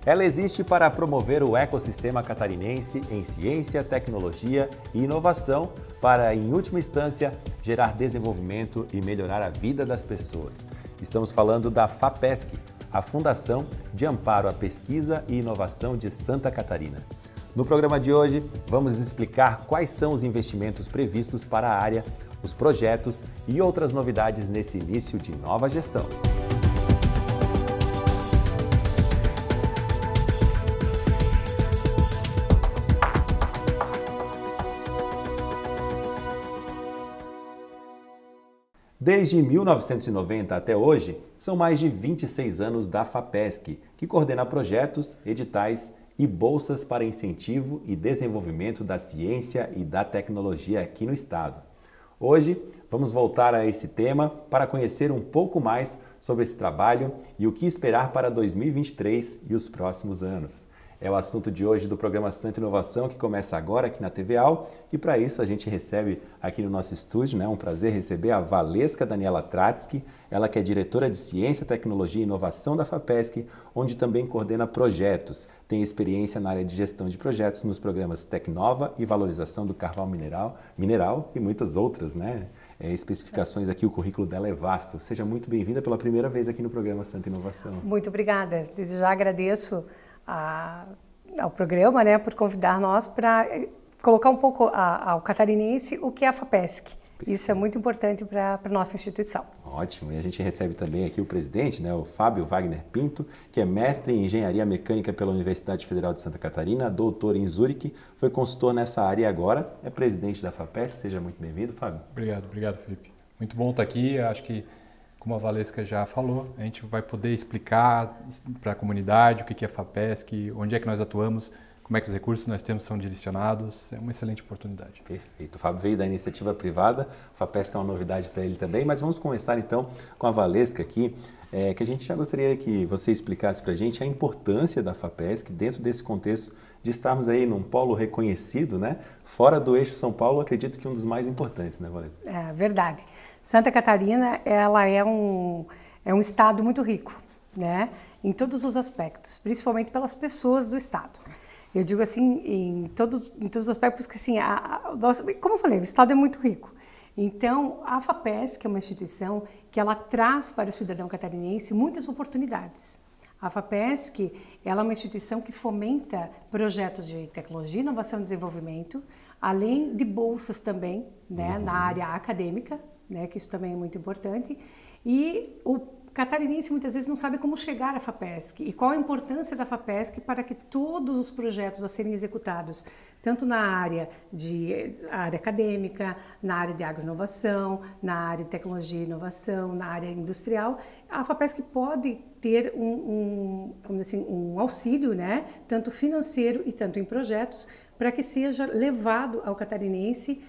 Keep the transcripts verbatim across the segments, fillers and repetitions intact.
Ela existe para promover o ecossistema catarinense em ciência, tecnologia e inovação para, em última instância, gerar desenvolvimento e melhorar a vida das pessoas. Estamos falando da FAPESC, a Fundação de Amparo à Pesquisa e Inovação de Santa Catarina. No programa de hoje, vamos explicar quais são os investimentos previstos para a área, os projetos e outras novidades nesse início de nova gestão. Desde mil novecentos e noventa até hoje, são mais de vinte e seis anos da FAPESC, que coordena projetos, editais e bolsas para incentivo e desenvolvimento da ciência e da tecnologia aqui no estado. Hoje, vamos voltar a esse tema para conhecer um pouco mais sobre esse trabalho e o que esperar para dois mil e vinte e três e os próximos anos. É o assunto de hoje do programa Santa Inovação, que começa agora aqui na T V A U, e para isso a gente recebe aqui no nosso estúdio, né, um prazer receber a Valesca Daniela Tratsky, ela que é diretora de Ciência, Tecnologia e Inovação da FAPESC, onde também coordena projetos, tem experiência na área de gestão de projetos nos programas Tecnova e Valorização do Carvão Mineral, mineral e muitas outras, né? É, especificações aqui, o currículo dela é vasto. Seja muito bem-vinda pela primeira vez aqui no programa Santa Inovação. Muito obrigada, desde já agradeço A, ao programa, né, por convidar nós para colocar um pouco a, ao catarinense o que é a FAPESC. Isso é muito importante para a nossa instituição. Ótimo. E a gente recebe também aqui o presidente, né, o Fábio Wagner Pinto, que é mestre em Engenharia Mecânica pela Universidade Federal de Santa Catarina, doutor em Zurique, foi consultor nessa área e agora é presidente da FAPESC. Seja muito bem-vindo, Fábio. Obrigado, obrigado, Felipe. Muito bom estar aqui. Acho que, como a Valesca já falou, a gente vai poder explicar para a comunidade o que é a FAPESC, onde é que nós atuamos, como é que os recursos que nós temos são direcionados. É uma excelente oportunidade. Perfeito. O Fábio veio da iniciativa privada, a FAPESC é uma novidade para ele também, mas vamos começar então com a Valesca aqui, é, que a gente já gostaria que você explicasse para a gente a importância da FAPESC dentro desse contexto de estarmos aí num polo reconhecido, né? Fora do eixo São Paulo, acredito que um dos mais importantes, né, Valesca? É verdade. Santa Catarina, ela é um, é um estado muito rico, né? Em todos os aspectos, principalmente pelas pessoas do estado. Eu digo assim, em todos, em todos os aspectos, porque assim, a, a, nossa, como eu falei, o estado é muito rico. Então, a FAPESC é uma instituição que ela traz para o cidadão catarinense muitas oportunidades. A FAPESC, ela é uma instituição que fomenta projetos de tecnologia, inovação e desenvolvimento, além de bolsas também, né, uhum. na área acadêmica, né, que isso também é muito importante. E o catarinense muitas vezes não sabe como chegar à FAPESC e qual a importância da FAPESC para que todos os projetos a serem executados, tanto na área de área acadêmica, na área de agroinovação, na área de tecnologia e inovação, na área industrial, a FAPESC pode ter um, um, como assim, um auxílio, né, tanto financeiro e tanto em projetos, para que seja levado ao catarinense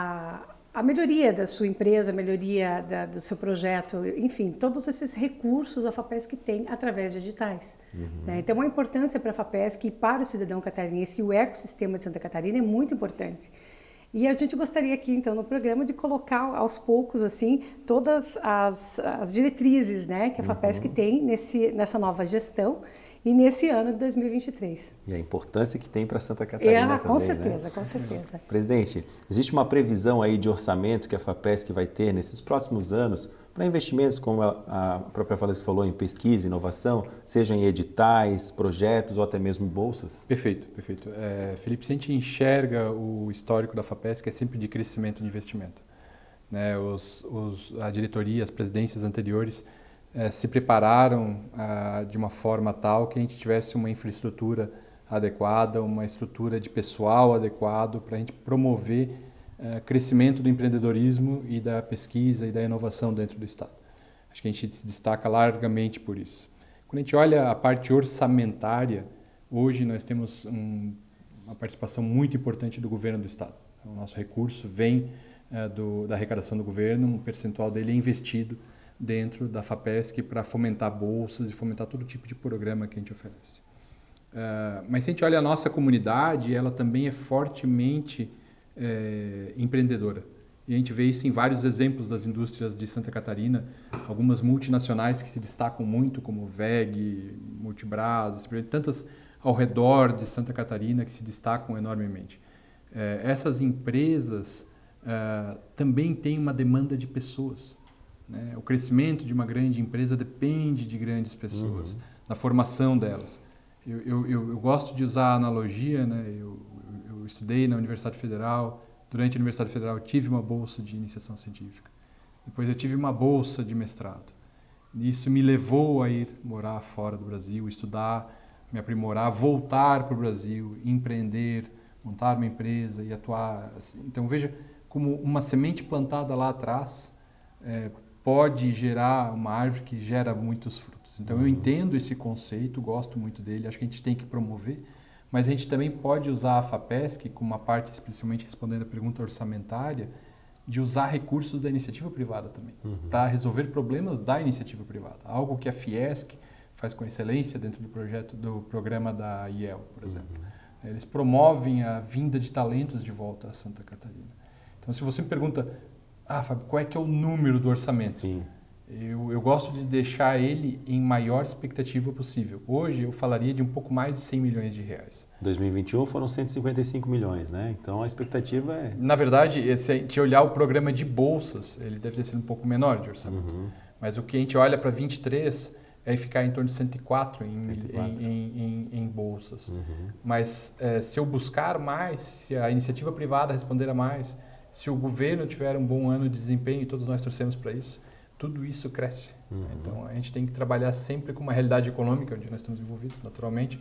a a melhoria da sua empresa, a melhoria da, do seu projeto, enfim, todos esses recursos a FAPESC tem através de editais. Uhum. Né? Então, a importância para a FAPESC e para o cidadão catarinense e o ecossistema de Santa Catarina é muito importante. E a gente gostaria aqui, então, no programa, de colocar aos poucos, assim, todas as, as diretrizes, né, que a FAPESC uhum. tem nesse, nessa nova gestão e nesse ano de dois mil e vinte e três. E a importância que tem para Santa Catarina é, também, com certeza, né? com certeza. Presidente, existe uma previsão aí de orçamento que a FAPESC vai ter nesses próximos anos para investimentos, como a própria Valesca falou, em pesquisa, inovação, seja em editais, projetos ou até mesmo bolsas? Perfeito, perfeito. É, Felipe, se a gente enxerga o histórico da FAPESC, é sempre de crescimento de investimento. Né? Os, os, a diretoria, as presidências anteriores eh, se prepararam ah, de uma forma tal que a gente tivesse uma infraestrutura adequada, uma estrutura de pessoal adequado para a gente promover eh, crescimento do empreendedorismo e da pesquisa e da inovação dentro do Estado. Acho que a gente se destaca largamente por isso. Quando a gente olha a parte orçamentária, hoje nós temos um, uma participação muito importante do governo do Estado. O nosso recurso vem eh, do, da arrecadação do governo, um percentual dele é investido dentro da FAPESC para fomentar bolsas e fomentar todo tipo de programa que a gente oferece. Uh, mas se a gente olha a nossa comunidade, ela também é fortemente é, empreendedora. E a gente vê isso em vários exemplos das indústrias de Santa Catarina, algumas multinacionais que se destacam muito, como V E G, Multibras, tantas ao redor de Santa Catarina que se destacam enormemente. É, essas empresas é, também têm uma demanda de pessoas, né? O crescimento de uma grande empresa depende de grandes pessoas, uhum. da formação delas. Eu, eu, eu, eu gosto de usar a analogia, né? eu, eu, eu estudei na Universidade Federal. Durante a Universidade Federal eu tive uma bolsa de iniciação científica. Depois eu tive uma bolsa de mestrado. Isso me levou a ir morar fora do Brasil, estudar, me aprimorar, voltar para o Brasil, empreender, montar uma empresa e atuar. Assim. Então veja como uma semente plantada lá atrás é, pode gerar uma árvore que gera muitos frutos. Então eu entendo esse conceito, gosto muito dele, acho que a gente tem que promover. Mas a gente também pode usar a FAPESC como uma parte, especialmente respondendo a pergunta orçamentária, de usar recursos da iniciativa privada também, uhum. para resolver problemas da iniciativa privada. Algo que a Fiesc faz com excelência dentro do projeto do programa da I E L, por exemplo. Uhum. Eles promovem a vinda de talentos de volta a Santa Catarina. Então, se você me pergunta, ah, Fábio, qual é que é o número do orçamento? Sim. Eu, eu gosto de deixar ele em maior expectativa possível. Hoje eu falaria de um pouco mais de cem milhões de reais. dois mil e vinte e um foram cento e cinquenta e cinco milhões, né? Então a expectativa é... Na verdade, se a gente olhar o programa de bolsas, ele deve ter sido um pouco menor de orçamento. Uhum. Mas o que a gente olha para vinte e três é ficar em torno de cento e quatro em, cento e quatro. em, em, em, em bolsas. Uhum. Mas é, se eu buscar mais, se a iniciativa privada responder a mais, se o governo tiver um bom ano de desempenho, e todos nós torcemos para isso, tudo isso cresce. Uhum. Então, a gente tem que trabalhar sempre com uma realidade econômica, onde nós estamos envolvidos, naturalmente,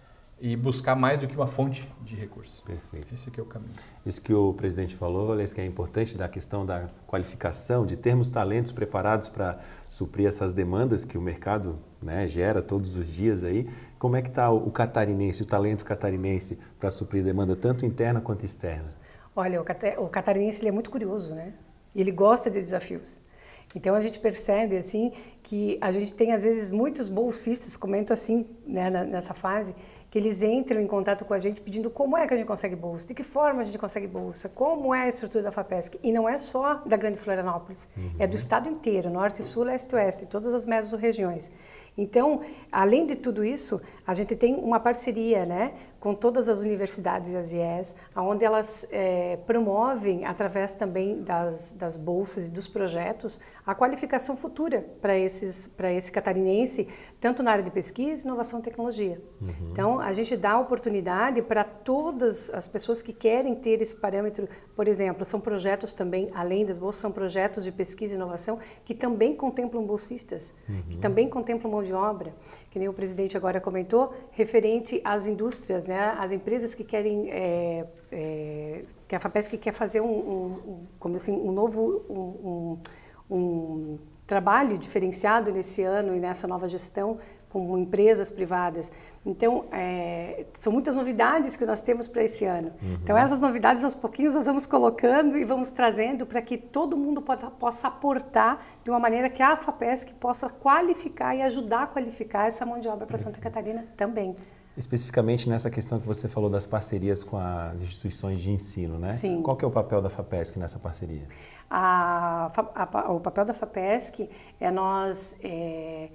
e buscar mais do que uma fonte de recursos. Perfeito. Esse aqui é o caminho. Isso que o presidente falou, Valês, que é importante da questão da qualificação, de termos talentos preparados para suprir essas demandas que o mercado, né, gera todos os dias aí. Como é que está o catarinense, o talento catarinense para suprir demanda tanto interna quanto externa? Olha, o catarinense ele é muito curioso, né? E ele gosta de desafios. Então a gente percebe assim que a gente tem às vezes muitos bolsistas, comento assim, né, nessa fase, que eles entram em contato com a gente pedindo como é que a gente consegue bolsa, de que forma a gente consegue bolsa, como é a estrutura da FAPESC. E não é só da Grande Florianópolis, uhum. é do estado inteiro, norte, sul, leste e oeste, todas as mesorregiões. Então, além de tudo isso, a gente tem uma parceria, né, com todas as universidades e as I E S, onde elas é, promovem, através também das, das bolsas e dos projetos, a qualificação futura para esses, para esse catarinense, tanto na área de pesquisa, inovação e tecnologia. Uhum. Então, a gente dá oportunidade para todas as pessoas que querem ter esse parâmetro. Por exemplo, são projetos também, além das bolsas, são projetos de pesquisa e inovação que também contemplam bolsistas, uhum. que também contemplam mão de obra, que nem o presidente agora comentou, referente às indústrias, né, às empresas que querem, é, é, que a FAPESC quer fazer um, um, um, como assim, um novo um, um, um trabalho diferenciado nesse ano e nessa nova gestão com empresas privadas. Então, é, são muitas novidades que nós temos para esse ano. Uhum. Então, essas novidades, aos pouquinhos, nós vamos colocando e vamos trazendo para que todo mundo possa, possa aportar de uma maneira que a FAPESC possa qualificar e ajudar a qualificar essa mão de obra para Santa Catarina também. Especificamente nessa questão que você falou das parcerias com as instituições de ensino, né? Sim. Qual que é o papel da FAPESC nessa parceria? A, a, o papel da FAPESC é nós... É,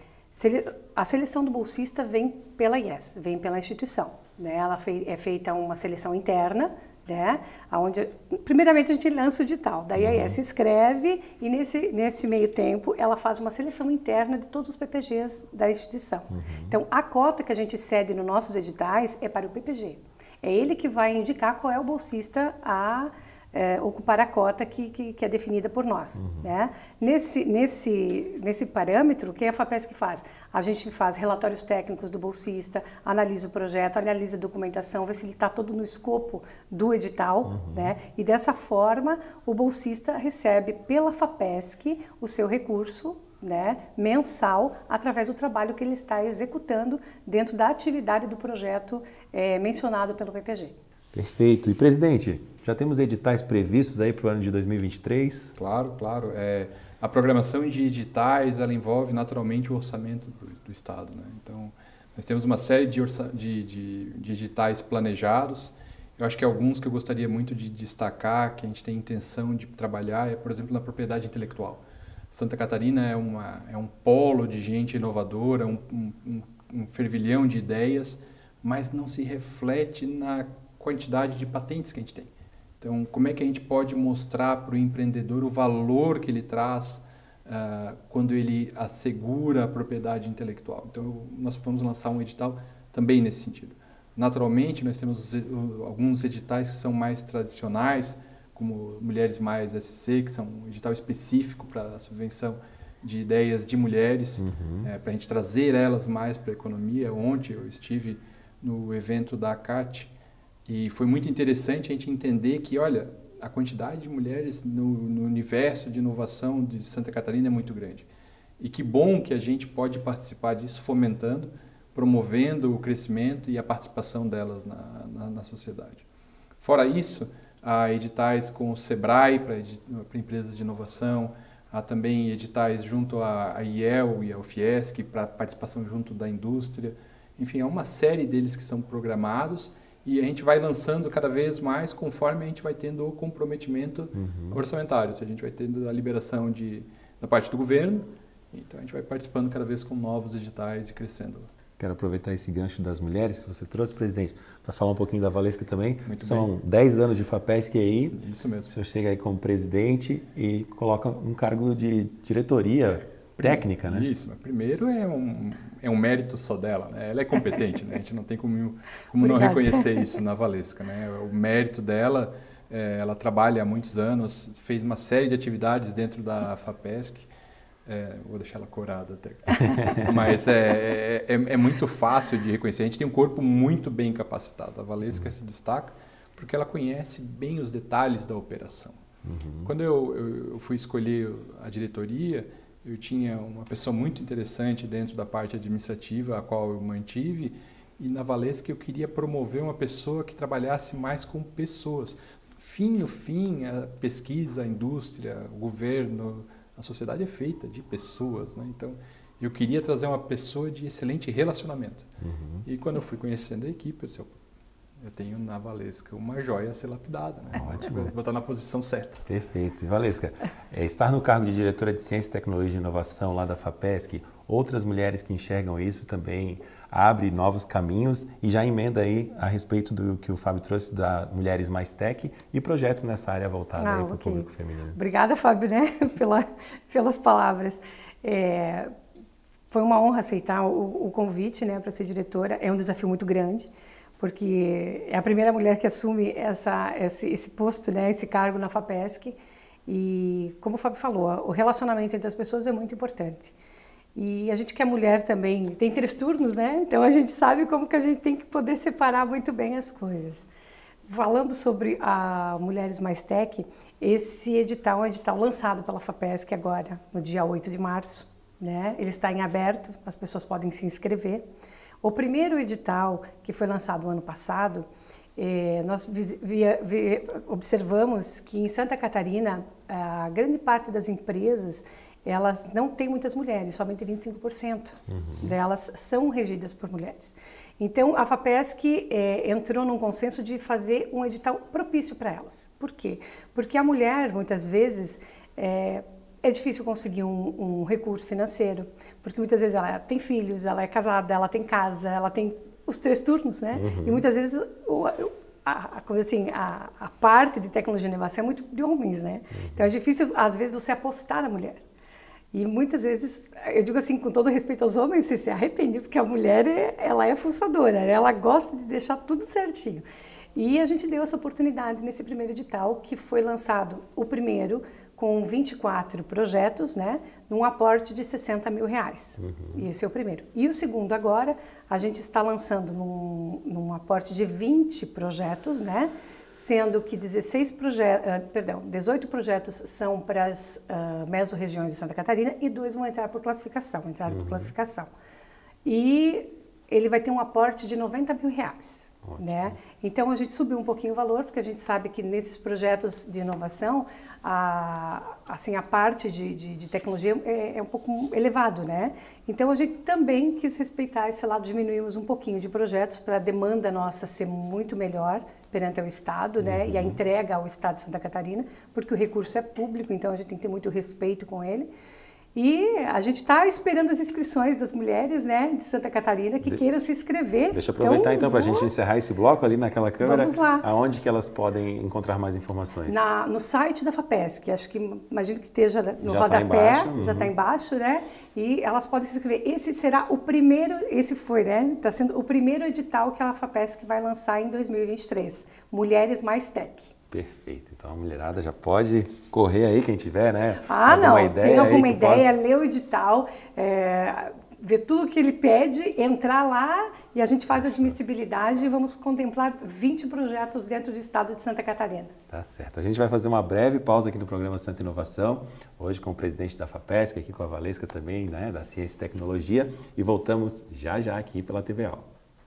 a seleção do bolsista vem pela I E S, vem pela instituição, né? Ela é feita uma seleção interna, né? Onde, primeiramente, a gente lança o edital, daí a I E S inscreve e nesse, nesse meio tempo ela faz uma seleção interna de todos os P P Gs da instituição. Uhum. Então, a cota que a gente cede nos nossos editais é para o P P G. É ele que vai indicar qual é o bolsista a... É, ocupar a cota que, que, que é definida por nós. Uhum. Né? Nesse, nesse, nesse parâmetro, o que a FAPESC faz? A gente faz relatórios técnicos do bolsista, analisa o projeto, analisa a documentação, vê se ele está todo no escopo do edital, uhum. né? E dessa forma o bolsista recebe pela FAPESC o seu recurso, né, mensal, através do trabalho que ele está executando dentro da atividade do projeto é, mencionado pelo P P G. Perfeito. E, presidente, já temos editais previstos aí para o ano de dois mil e vinte e três? Claro, claro. É, a programação de editais, ela envolve naturalmente o orçamento do, do Estado, né? Então, nós temos uma série de, orça, de, de, de editais planejados. Eu acho que alguns que eu gostaria muito de destacar, que a gente tem intenção de trabalhar, é, por exemplo, na propriedade intelectual. Santa Catarina é, uma, é um polo de gente inovadora, um, um, um fervilhão de ideias, mas não se reflete na quantidade de patentes que a gente tem. Então, como é que a gente pode mostrar para o empreendedor o valor que ele traz uh, quando ele assegura a propriedade intelectual? Então, nós vamos lançar um edital também nesse sentido. Naturalmente, nós temos alguns editais que são mais tradicionais, como Mulheres Mais S C, que são um edital específico para a subvenção de ideias de mulheres, uhum. é, para a gente trazer elas mais para a economia. Ontem eu estive no evento da ACAT e foi muito interessante a gente entender que, olha, a quantidade de mulheres no, no universo de inovação de Santa Catarina é muito grande. E que bom que a gente pode participar disso, fomentando, promovendo o crescimento e a participação delas na, na, na sociedade. Fora isso, há editais com o SEBRAE para empresas de inovação, há também editais junto à, à I E L e ao FIESC para participação junto da indústria. Enfim, há uma série deles que são programados e a gente vai lançando cada vez mais conforme a gente vai tendo o comprometimento uhum. orçamentário, se a gente vai tendo a liberação de, da parte do governo, então a gente vai participando cada vez com novos editais e crescendo. Quero aproveitar esse gancho das mulheres que você trouxe, presidente, para falar um pouquinho da Valesca também. Muito São bem. dez anos de FAPESC aí. Isso mesmo. O senhor chega aí como presidente e coloca um cargo de diretoria é. técnica, né? Isso, mas primeiro é um, é um mérito só dela, né? Ela é competente, né? A gente não tem como, como não reconhecer isso na Valesca, né? O mérito dela, é, ela trabalha há muitos anos, fez uma série de atividades dentro da FAPESC. É, vou deixar ela corada até. Mas é, é, é muito fácil de reconhecer. A gente tem um corpo muito bem capacitado. A Valesca uhum. se destaca porque ela conhece bem os detalhes da operação. Uhum. Quando eu, eu, eu fui escolher a diretoria, eu tinha uma pessoa muito interessante dentro da parte administrativa, a qual eu mantive, e na Valesca eu queria promover uma pessoa que trabalhasse mais com pessoas. Fim no fim, a pesquisa, a indústria, o governo, a sociedade é feita de pessoas, né? Então, eu queria trazer uma pessoa de excelente relacionamento. Uhum. E quando eu fui conhecendo a equipe, eu disse, eu tenho na Valesca uma joia a ser lapidada, né? Ótimo. Vou estar na posição certa. Perfeito. E Valesca, é, estar no cargo de diretora de Ciência, Tecnologia e Inovação lá da FAPESC, outras mulheres que enxergam isso também abre novos caminhos e já emenda aí a respeito do que o Fábio trouxe da Mulheres Mais Tech e projetos nessa área voltada ah, aí para o okay. público feminino. Obrigada, Fábio, né, Pela, pelas palavras. É, foi uma honra aceitar o, o convite, né, para ser diretora. É um desafio muito grande, porque é a primeira mulher que assume essa, esse, esse posto, né, esse cargo na FAPESC. E, como o Fábio falou, o relacionamento entre as pessoas é muito importante. E a gente que é mulher também tem três turnos, né? Então a gente sabe como que a gente tem que poder separar muito bem as coisas. Falando sobre a Mulheres Mais Tech, esse edital é um edital lançado pela FAPESC agora, no dia oito de março, né? Ele está em aberto, as pessoas podem se inscrever. O primeiro edital, que foi lançado no ano passado, eh, nós via, via, observamos que em Santa Catarina, a grande parte das empresas elas não têm muitas mulheres, somente vinte e cinco por cento uhum. delas são regidas por mulheres. Então, a FAPESC é, entrou num consenso de fazer um edital propício para elas. Por quê? Porque a mulher, muitas vezes, é, é difícil conseguir um, um recurso financeiro, porque muitas vezes ela tem filhos, ela é casada, ela tem casa, ela tem os três turnos, né? Uhum. E muitas vezes o, a, a, assim, a, a parte de tecnologia e inovação é muito de homens, né? Uhum. Então, é difícil, às vezes, você apostar na mulher. E muitas vezes, eu digo assim, com todo respeito aos homens, você se arrepende, porque a mulher, é, ela é fuçadora, ela gosta de deixar tudo certinho. E a gente deu essa oportunidade nesse primeiro edital, que foi lançado o primeiro com vinte e quatro projetos, né, num aporte de sessenta mil reais. Uhum. Esse é o primeiro. E o segundo agora, a gente está lançando num, num aporte de vinte projetos, né, sendo que dezesseis projetos, uh, perdão, dezoito projetos são para as uh, mesorregiões de Santa Catarina e dois vão entrar por classificação, entrar uhum. por classificação. E ele vai ter um aporte de noventa mil reais. Né? Então a gente subiu um pouquinho o valor, porque a gente sabe que nesses projetos de inovação, a, assim, a parte de, de, de tecnologia é, é um pouco elevado, né? Então a gente também quis respeitar esse lado, diminuímos um pouquinho de projetos para a demanda nossa ser muito melhor perante o Estado, né? Uhum. E a entrega ao Estado de Santa Catarina, porque o recurso é público, então a gente tem que ter muito respeito com ele. E a gente está esperando as inscrições das mulheres, né, de Santa Catarina que de... queiram se inscrever. Deixa eu aproveitar então, então para a vou... gente encerrar esse bloco ali naquela câmera. Vamos lá. Aonde que elas podem encontrar mais informações? Na, no site da FAPESC, acho que imagino que esteja no já rodapé, tá embaixo, uhum. já está embaixo, né? E elas podem se inscrever. Esse será o primeiro, esse foi, né? Está sendo o primeiro edital que a FAPESC vai lançar em dois mil e vinte e três. Mulheres Mais Tech. Perfeito. Então a mulherada já pode correr aí, quem tiver, né? Ah, alguma não. Ideia tem alguma ideia, possa... lê o edital, é, vê tudo que ele pede, entrar lá e a gente faz a admissibilidade e vamos contemplar vinte projetos dentro do estado de Santa Catarina. Tá certo. A gente vai fazer uma breve pausa aqui no programa Santa Inovação, hoje com o presidente da FAPESC, aqui com a Valesca também, né, da Ciência e Tecnologia, e voltamos já já aqui pela T V O.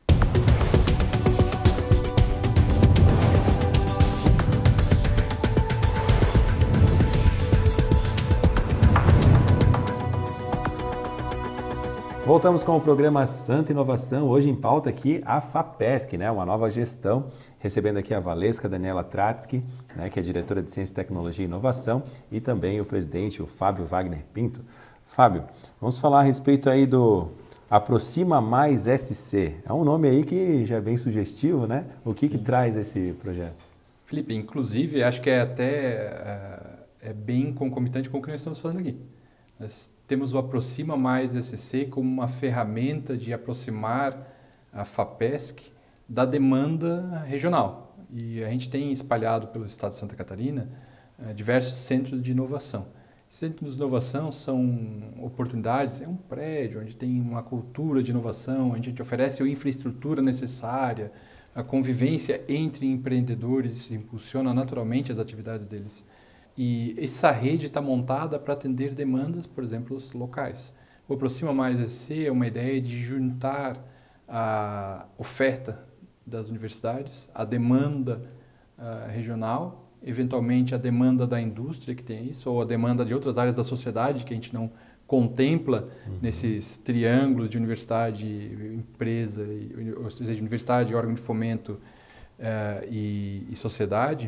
Voltamos com o programa Santa Inovação, hoje em pauta aqui a FAPESC, né, uma nova gestão, recebendo aqui a Valesca Daniela Tratzky, né, que é diretora de Ciência, Tecnologia e Inovação, e também o presidente, o Fábio Wagner Pinto. Fábio, vamos falar a respeito aí do Aproxima Mais S C, é um nome aí que já é bem sugestivo, né? O que, que traz esse projeto? Felipe, inclusive, acho que é até é, é bem concomitante com o que nós estamos fazendo aqui. Nós temos o Aproxima Mais S C como uma ferramenta de aproximar a FAPESC da demanda regional. E a gente tem espalhado pelo estado de Santa Catarina eh, diversos centros de inovação. Centros de inovação são oportunidades, é um prédio onde tem uma cultura de inovação, onde a gente oferece a infraestrutura necessária, a convivência entre empreendedores impulsiona naturalmente as atividades deles. E essa rede está montada para atender demandas, por exemplo, locais. O Aproxima Mais S C é uma ideia de juntar a oferta das universidades, a demanda uh, regional, eventualmente a demanda da indústria que tem isso, ou a demanda de outras áreas da sociedade que a gente não contempla uhum. nesses triângulos de universidade, empresa, ou seja, universidade, órgão de fomento uh, e, e sociedade.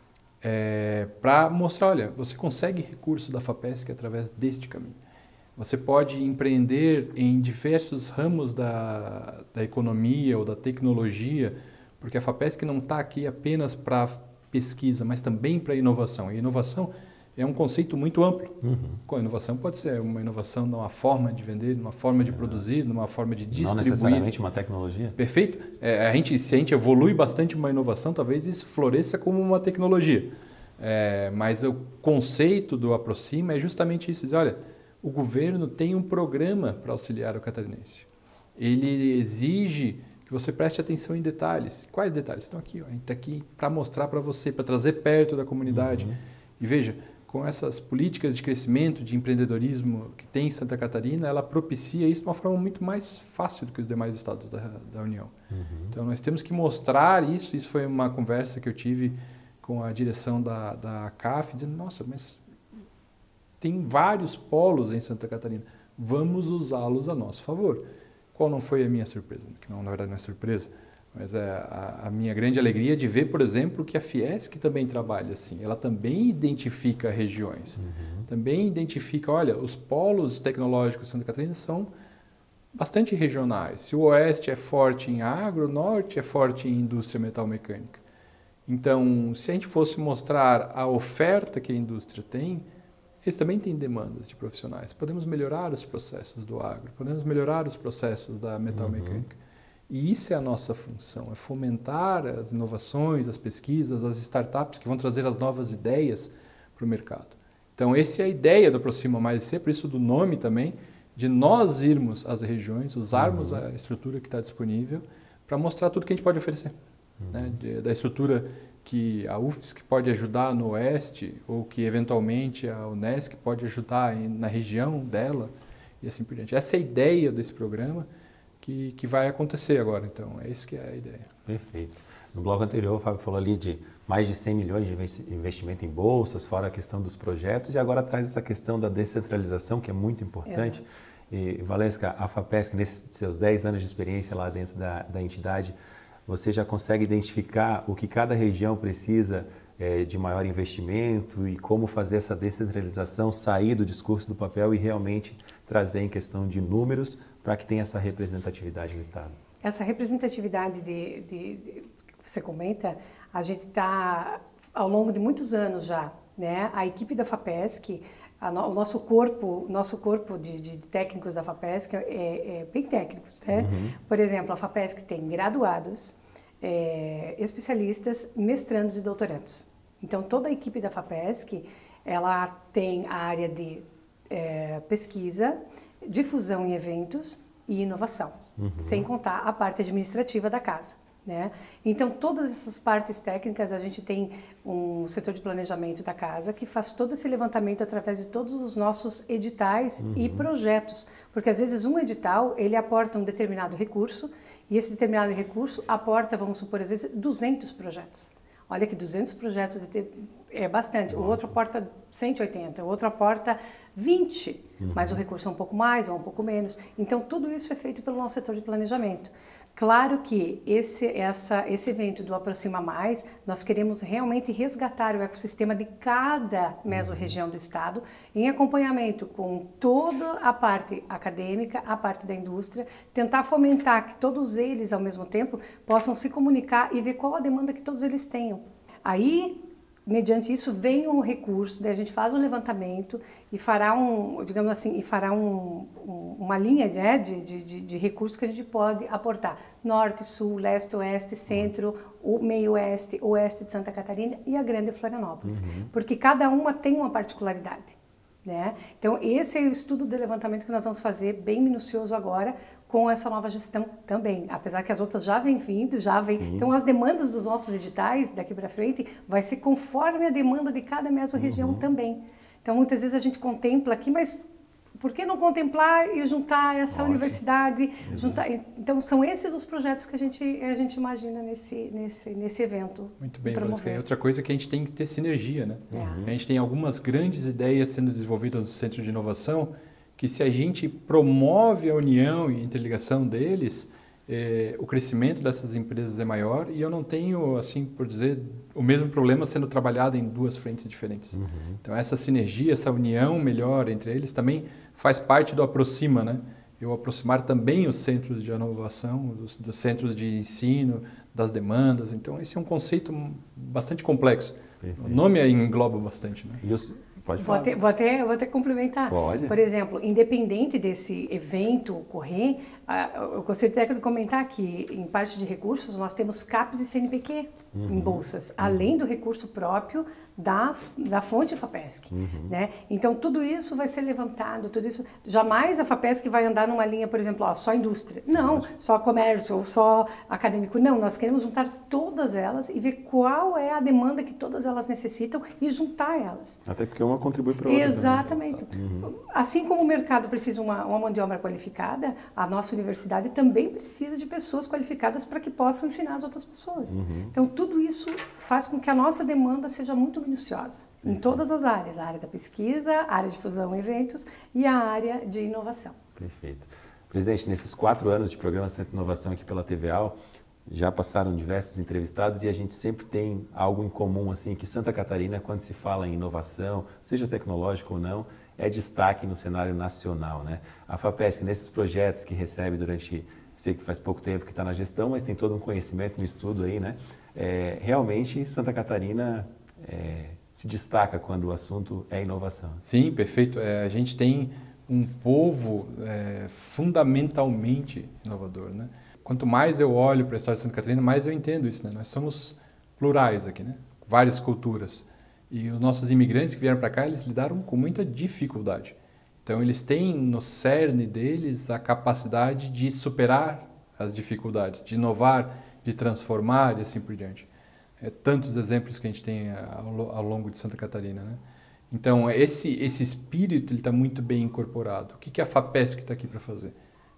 É, para mostrar, olha, você consegue recursos da FAPESC através deste caminho. Você pode empreender em diversos ramos da, da economia ou da tecnologia, porque a FAPESC não está aqui apenas para pesquisa, mas também para inovação. E inovação é um conceito muito amplo. Uhum. Com a inovação pode ser uma inovação numa forma de vender, numa forma de Exato. Produzir, numa forma de distribuir. Não necessariamente uma tecnologia. Perfeito. É, a gente, se a gente evolui bastante uma inovação, talvez isso floresça como uma tecnologia. É, mas o conceito do Aproxima é justamente isso. Diz, olha, o governo tem um programa para auxiliar o catarinense. Ele exige que você preste atenção em detalhes. Quais detalhes? Estão aqui. Ó. A gente está aqui para mostrar para você, para trazer perto da comunidade. Uhum. E veja, com essas políticas de crescimento, de empreendedorismo que tem em Santa Catarina, ela propicia isso de uma forma muito mais fácil do que os demais estados da, da União. Uhum. Então, nós temos que mostrar isso. Isso foi uma conversa que eu tive com a direção da, da C A F, dizendo, nossa, mas tem vários polos em Santa Catarina, vamos usá-los a nosso favor. Qual não foi a minha surpresa? Que não, na verdade não é surpresa, mas é a, a minha grande alegria de ver, por exemplo, que a Fiesc também trabalha assim. Ela também identifica regiões, uhum. também identifica, olha, os polos tecnológicos de Santa Catarina são bastante regionais. Se o oeste é forte em agro, o norte é forte em indústria metalmecânica. Então, se a gente fosse mostrar a oferta que a indústria tem, eles também têm demandas de profissionais. Podemos melhorar os processos do agro, podemos melhorar os processos da metalmecânica. Uhum. E isso é a nossa função, é fomentar as inovações, as pesquisas, as startups que vão trazer as novas ideias para o mercado. Então, essa é a ideia do Aproxima Mais S C, por isso do nome também, de nós irmos às regiões, usarmos uhum. a estrutura que está disponível para mostrar tudo que a gente pode oferecer. Uhum. Né, de, da estrutura que a U F S C pode ajudar no oeste ou que eventualmente a Unesc pode ajudar em, na região dela e assim por diante. Essa é a ideia desse programa que, que vai acontecer agora. Então, é isso que é a ideia. Perfeito. No bloco anterior, o Fábio falou ali de mais de cem milhões de investimento em bolsas, fora a questão dos projetos, e agora traz essa questão da descentralização, que é muito importante. Exato. E, Valesca, a FAPESC, nesses seus dez anos de experiência lá dentro da, da entidade, você já consegue identificar o que cada região precisa é, de maior investimento e como fazer essa descentralização sair do discurso do papel e realmente trazer em questão de números para que tenha essa representatividade no Estado? Essa representatividade de, de, de você comenta, a gente está ao longo de muitos anos já, né? A equipe da FAPESC, a no, o nosso corpo, nosso corpo de, de, de técnicos da FAPESC é, é bem técnicos, né? Uhum. Por exemplo, a FAPESC tem graduados, é, especialistas, mestrandos e doutorandos. Então, toda a equipe da FAPESC, ela tem a área de é, pesquisa, difusão em eventos e inovação, uhum. sem contar a parte administrativa da casa. Né? Então, todas essas partes técnicas, a gente tem um setor de planejamento da casa que faz todo esse levantamento através de todos os nossos editais uhum. e projetos. Porque, às vezes, um edital, ele aporta um determinado recurso e esse determinado recurso aporta, vamos supor, às vezes, duzentos projetos. Olha que duzentos projetos é bastante. O outro aporta cento e oitenta, o outro aporta vinte, uhum. mas o recurso é um pouco mais ou um pouco menos. Então, tudo isso é feito pelo nosso setor de planejamento. Claro que esse, essa, esse evento do Aproxima Mais, nós queremos realmente resgatar o ecossistema de cada mesorregião do Estado, em acompanhamento com toda a parte acadêmica, a parte da indústria, tentar fomentar que todos eles, ao mesmo tempo, possam se comunicar e ver qual a demanda que todos eles tenham. Aí, mediante isso, vem um recurso, daí a gente faz um levantamento e fará um, digamos assim, e fará um, um, uma linha né, de, de, de recursos que a gente pode aportar. Norte, Sul, Leste, Oeste, Centro, o Meio-Oeste, Oeste de Santa Catarina e a Grande Florianópolis. Uhum. Porque cada uma tem uma particularidade. Né? Então, esse é o estudo de levantamento que nós vamos fazer, bem minucioso agora, com essa nova gestão também. Apesar que as outras já vêm vindo, já vêm. Sim. Então, as demandas dos nossos editais, daqui para frente, vai ser conforme a demanda de cada mesorregião uhum. também. Então, muitas vezes a gente contempla aqui, mas por que não contemplar e juntar essa Ótimo. Universidade? Juntar... Então, são esses os projetos que a gente, a gente imagina nesse, nesse, nesse evento. Muito bem, Valesca. E outra coisa é que a gente tem que ter sinergia, né? Uhum. A gente tem algumas grandes ideias sendo desenvolvidas no Centro de Inovação que, se a gente promove a união e a interligação deles, eh, o crescimento dessas empresas é maior e eu não tenho, assim por dizer, o mesmo problema sendo trabalhado em duas frentes diferentes. Uhum. Então, essa sinergia, essa união melhor entre eles também faz parte do Aproxima, né? Eu aproximar também os centros de inovação, os, dos centros de ensino, das demandas. Então, esse é um conceito bastante complexo. Perfeito. O nome engloba bastante, né? Isso. Pode falar. Vou até, vou até, vou até complementar. Pode. Por exemplo, independente desse evento ocorrer, eu gostaria até de comentar que, em parte de recursos, nós temos CAPES e C N P Q uhum. em bolsas, uhum. além do recurso próprio da, da fonte FAPESC. Uhum. Né? Então, tudo isso vai ser levantado, tudo isso... Jamais a FAPESC vai andar numa linha, por exemplo, ó, só indústria. Não, só comércio ou só acadêmico. Não, nós queremos juntar todas elas e ver qual é a demanda que todas elas necessitam e juntar elas. Até porque uma contribui para a outra. Exatamente. Uhum. Assim como o mercado precisa de uma, uma mão de obra qualificada, a nossa universidade também precisa de pessoas qualificadas para que possam ensinar as outras pessoas. Uhum. Então, tudo isso faz com que a nossa demanda seja muito minuciosa, uhum. em todas as áreas, a área da pesquisa, a área de difusão e eventos e a área de inovação. Perfeito. Presidente, nesses quatro anos de programa Centro de Inovação aqui pela T V A U, já passaram diversos entrevistados e a gente sempre tem algo em comum, assim, que Santa Catarina, quando se fala em inovação, seja tecnológica ou não, é destaque no cenário nacional, né? A FAPESC, nesses projetos que recebe durante, sei que faz pouco tempo que está na gestão, mas tem todo um conhecimento no estudo aí, né? É, realmente, Santa Catarina é, se destaca quando o assunto é inovação. Sim, perfeito. É, a gente tem um povo é, fundamentalmente inovador, né? Quanto mais eu olho para a história de Santa Catarina, mais eu entendo isso, né? Nós somos plurais aqui, né? Várias culturas. E os nossos imigrantes que vieram para cá, eles lidaram com muita dificuldade. Então, eles têm no cerne deles a capacidade de superar as dificuldades, de inovar, de transformar e assim por diante. É, tantos exemplos que a gente tem ao, ao longo de Santa Catarina, né? Então, esse, esse espírito está muito bem incorporado. O que, que a FAPESC está aqui para fazer? A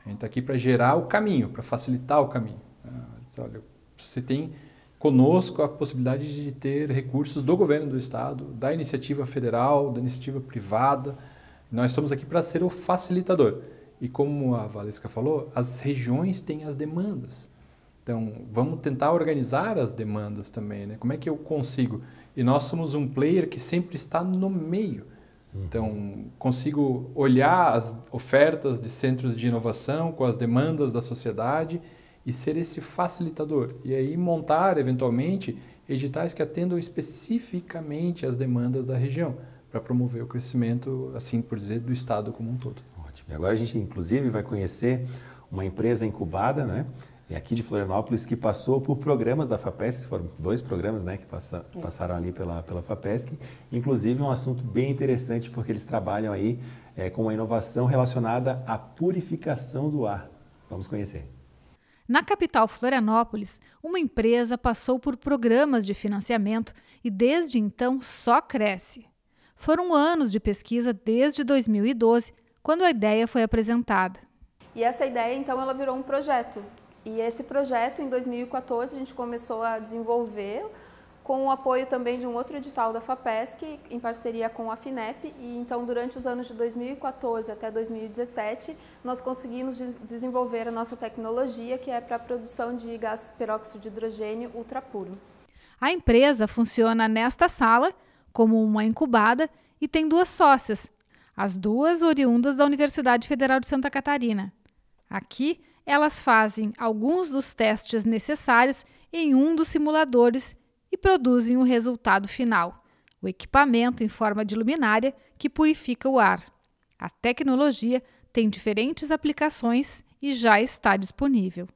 A gente está aqui para gerar o caminho, para facilitar o caminho. Olha, você tem conosco a possibilidade de ter recursos do governo do estado, da iniciativa federal, da iniciativa privada. Nós estamos aqui para ser o facilitador. E como a Valesca falou, as regiões têm as demandas. Então, vamos tentar organizar as demandas também, né? Como é que eu consigo? E nós somos um player que sempre está no meio. Então, consigo olhar as ofertas de centros de inovação com as demandas da sociedade e ser esse facilitador. E aí montar, eventualmente, editais que atendam especificamente as demandas da região, para promover o crescimento, assim por dizer, do estado como um todo. Ótimo. E agora a gente, inclusive, vai conhecer uma empresa incubada, né? E aqui de Florianópolis, que passou por programas da FAPESC, foram dois programas, né, que passa, passaram ali pela, pela FAPESC, inclusive um assunto bem interessante, porque eles trabalham aí é, com uma inovação relacionada à purificação do ar. Vamos conhecer. Na capital Florianópolis, uma empresa passou por programas de financiamento e desde então só cresce. Foram anos de pesquisa desde dois mil e doze, quando a ideia foi apresentada. E essa ideia, então, ela virou um projeto. E esse projeto, em dois mil e quatorze, a gente começou a desenvolver com o apoio também de um outro edital da FAPESC, em parceria com a FINEP. E então, durante os anos de dois mil e quatorze até dois mil e dezessete, nós conseguimos desenvolver a nossa tecnologia, que é para a produção de gás peróxido de hidrogênio ultrapuro. A empresa funciona nesta sala como uma incubada e tem duas sócias, as duas oriundas da Universidade Federal de Santa Catarina. Aqui, elas fazem alguns dos testes necessários em um dos simuladores e produzem o resultado final, o equipamento em forma de luminária que purifica o ar. A tecnologia tem diferentes aplicações e já está disponível.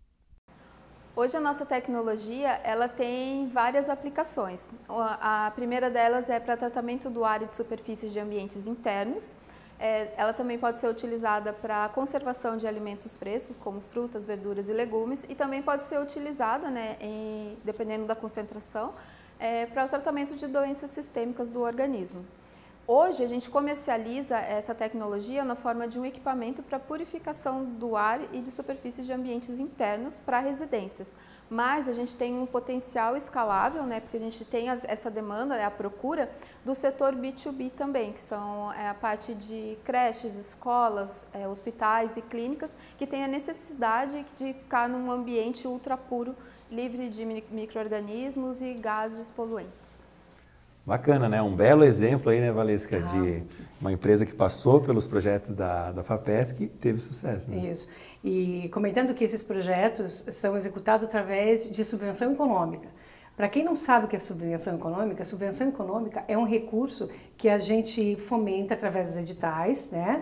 Hoje a nossa tecnologia ela tem várias aplicações. A primeira delas é para tratamento do ar e de superfícies de ambientes internos. É, ela também pode ser utilizada para conservação de alimentos frescos, como frutas, verduras e legumes, e também pode ser utilizada, né, em, dependendo da concentração, é, para o tratamento de doenças sistêmicas do organismo. Hoje, a gente comercializa essa tecnologia na forma de um equipamento para purificação do ar e de superfícies de ambientes internos para residências. Mas a gente tem um potencial escalável, né, porque a gente tem essa demanda, a procura do setor B dois B também, que são é, a parte de creches, escolas, é, hospitais e clínicas, que tem a necessidade de ficar num ambiente ultra puro, livre de micro-organismos e gases poluentes. Bacana, né? Um belo exemplo aí, né, Valesca, ah. de uma empresa que passou pelos projetos da, da FAPESC e teve sucesso, né? Isso. E comentando que esses projetos são executados através de subvenção econômica. Para quem não sabe o que é subvenção econômica, subvenção econômica é um recurso que a gente fomenta através dos editais, né?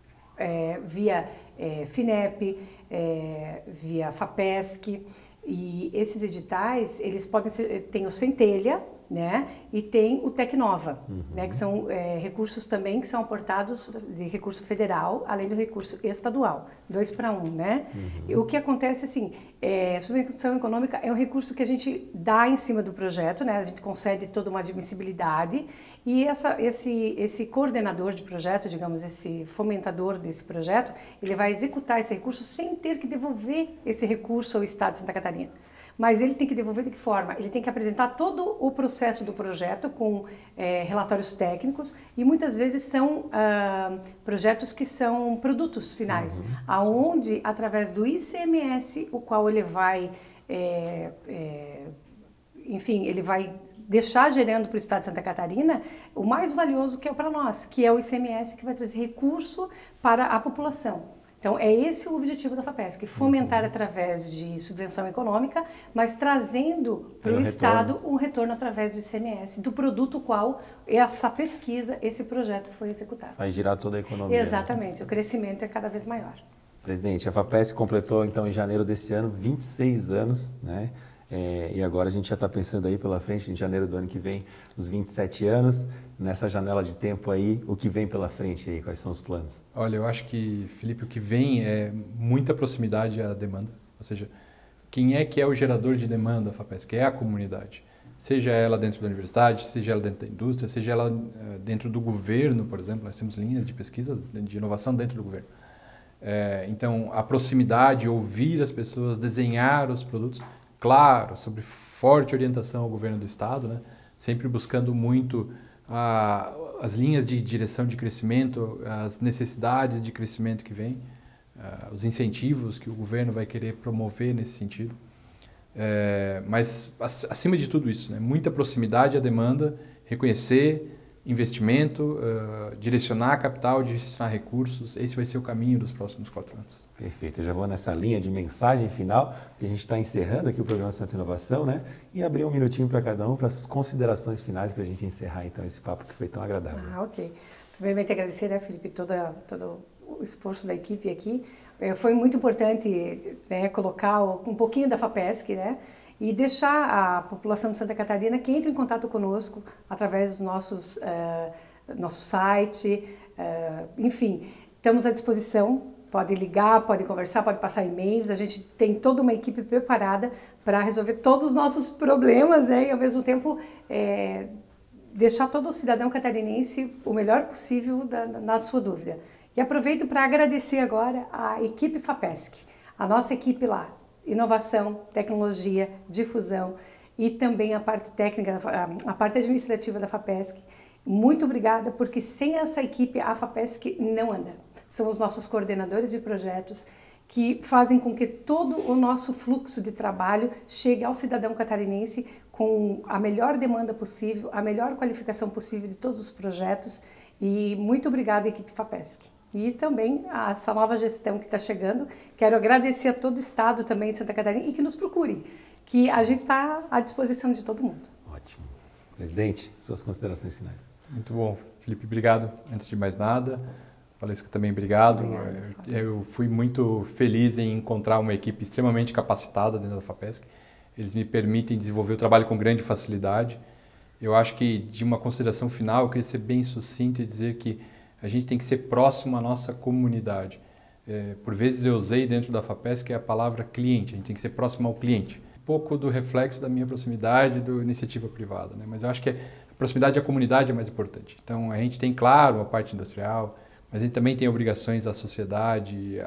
É, via é, FINEP, é, via FAPESC. E esses editais, eles podem ser, tem o Centelha, né? E tem o Tecnova, uhum. né? Que são é, recursos também que são aportados de recurso federal, além do recurso estadual, dois para um, né? Uhum. E o que acontece assim, é, subvenção econômica é um recurso que a gente dá em cima do projeto, né? A gente concede toda uma admissibilidade e essa, esse, esse coordenador de projeto, digamos, esse fomentador desse projeto, ele vai executar esse recurso sem ter que devolver esse recurso ao Estado de Santa Catarina. Mas ele tem que devolver de que forma? Ele tem que apresentar todo o processo do projeto com é, relatórios técnicos e muitas vezes são ah, projetos que são produtos finais, uhum. aonde através do I C M S, o qual ele vai, é, é, enfim, ele vai deixar gerando para o Estado de Santa Catarina o mais valioso que é para nós, que é o I C M S que vai trazer recurso para a população. Então, é esse o objetivo da FAPESC, fomentar uhum. através de subvenção econômica, mas trazendo para o Estado retorno. um retorno através do I C M S, do produto qual essa pesquisa, esse projeto foi executado. Vai girar toda a economia. Exatamente, né? O crescimento é cada vez maior. Presidente, a FAPESC completou, então, em janeiro desse ano, vinte e seis anos, né? É, e agora a gente já está pensando aí pela frente, em janeiro do ano que vem, os vinte e sete anos, nessa janela de tempo aí, o que vem pela frente aí, quais são os planos? Olha, eu acho que, Felipe, o que vem é muita proximidade à demanda, ou seja, quem é que é o gerador de demanda da FAPESC? É a comunidade, seja ela dentro da universidade, seja ela dentro da indústria, seja ela dentro do governo, por exemplo, nós temos linhas de pesquisa de inovação dentro do governo. É, então, a proximidade, ouvir as pessoas, desenhar os produtos, claro, sobre forte orientação ao governo do Estado, né? Sempre buscando muito a, as linhas de direção de crescimento, as necessidades de crescimento que vem, uh, os incentivos que o governo vai querer promover nesse sentido. É, mas, acima de tudo isso, né? Muita proximidade à demanda, reconhecer investimento, uh, direcionar capital, direcionar recursos. Esse vai ser o caminho dos próximos quatro anos. Perfeito. Eu já vou nessa linha de mensagem final, que a gente está encerrando aqui o programa Santa Inovação, né? E abrir um minutinho para cada um, para as considerações finais, para a gente encerrar então esse papo que foi tão agradável. Ah, ok. Primeiramente agradecer, né, Felipe, toda, todo o esforço da equipe aqui. Foi muito importante, né, colocar um pouquinho da FAPESC, né? E deixar a população de Santa Catarina que entre em contato conosco através dos nossos, uh, nosso site, uh, enfim, estamos à disposição, pode ligar, pode conversar, pode passar e-mails, a gente tem toda uma equipe preparada para resolver todos os nossos problemas, né, e ao mesmo tempo é, deixar todo o cidadão catarinense o melhor possível da, na sua dúvida. E aproveito para agradecer agora a equipe FAPESC, a nossa equipe lá, inovação, tecnologia, difusão e também a parte técnica, a parte administrativa da FAPESC. Muito obrigada, porque sem essa equipe a FAPESC não anda. São os nossos coordenadores de projetos que fazem com que todo o nosso fluxo de trabalho chegue ao cidadão catarinense com a melhor demanda possível, a melhor qualificação possível de todos os projetos. E muito obrigada, equipe FAPESC. E também a essa nova gestão que está chegando. Quero agradecer a todo o Estado também de Santa Catarina e que nos procure, que a gente está à disposição de todo mundo. Ótimo. Presidente, suas considerações finais. Muito bom. Felipe, obrigado. Antes de mais nada, Valesca também obrigado. Obrigada. Eu, eu fui muito feliz em encontrar uma equipe extremamente capacitada dentro da FAPESC. Eles me permitem desenvolver o trabalho com grande facilidade. Eu acho que, de uma consideração final, eu queria ser bem sucinto e dizer que a gente tem que ser próximo à nossa comunidade. É, por vezes eu usei dentro da FAPESC a palavra cliente, a gente tem que ser próximo ao cliente. Um pouco do reflexo da minha proximidade da iniciativa privada, né? Mas eu acho que a proximidade à comunidade é mais importante. Então a gente tem, claro, a parte industrial, mas a gente também tem obrigações à sociedade,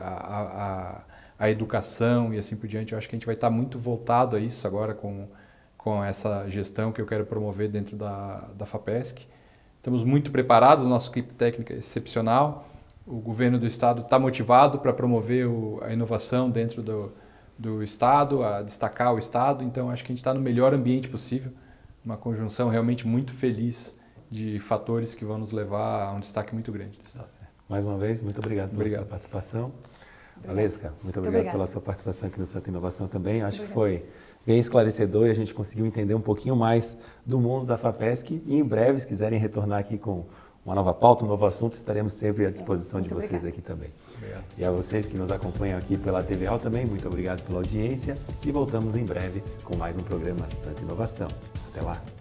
à, à, à educação e assim por diante. Eu acho que a gente vai estar muito voltado a isso agora com, com essa gestão que eu quero promover dentro da, da FAPESC. Estamos muito preparados, nossa equipe técnica é excepcional. O governo do Estado está motivado para promover o, a inovação dentro do, do Estado, a destacar o Estado. Então, acho que a gente está no melhor ambiente possível, uma conjunção realmente muito feliz de fatores que vão nos levar a um destaque muito grande do Estado. Mais uma vez, muito obrigado pela obrigado. sua participação. Valesca, muito, muito obrigado obrigada. pela sua participação aqui no Santa Inovação também. Acho Obrigada. que foi bem esclarecedor e a gente conseguiu entender um pouquinho mais do mundo da FAPESC. E em breve, se quiserem retornar aqui com uma nova pauta, um novo assunto, estaremos sempre à disposição muito de vocês obrigada. aqui também. Obrigado. E a vocês que nos acompanham aqui pela T V A também, muito obrigado pela audiência e voltamos em breve com mais um programa Santa Inovação. Até lá!